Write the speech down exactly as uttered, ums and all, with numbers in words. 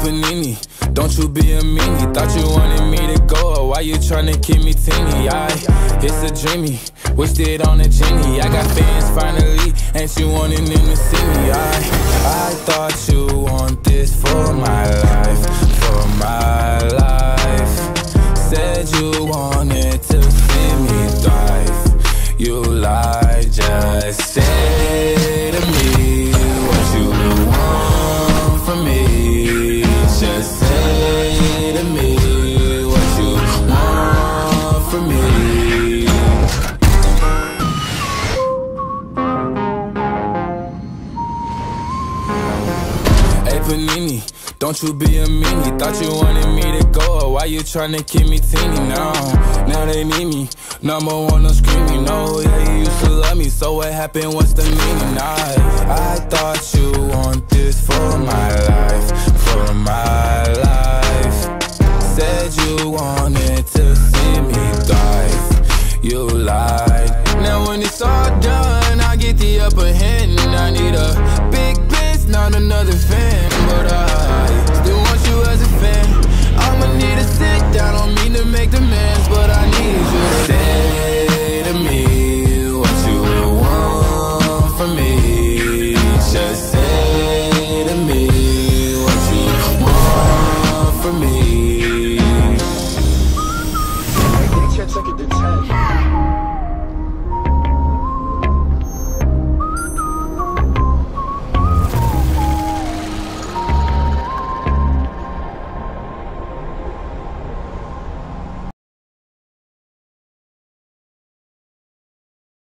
Panini, don't you be a meanie. Thought you wanted me to go, or why you tryna keep me teeny? I, it's a dreamy, wished it on a genie. I got fans finally, ain't you wanting them to see me? I, I thought you want this for my life, for my life. Said you wanted to see me thrive. You lied, just say to me what you want from me. Just say to me what you want from me. Hey Panini, don't you be a meanie. Thought you wanted me to go, or why you tryna keep me teeny now? Now they need me, number one, no screaming. No, yeah, you used to love me, so what happened, what's the meaning? I, I thought you want this for my life, for my life. Said you wanted to see me thrive. You lied.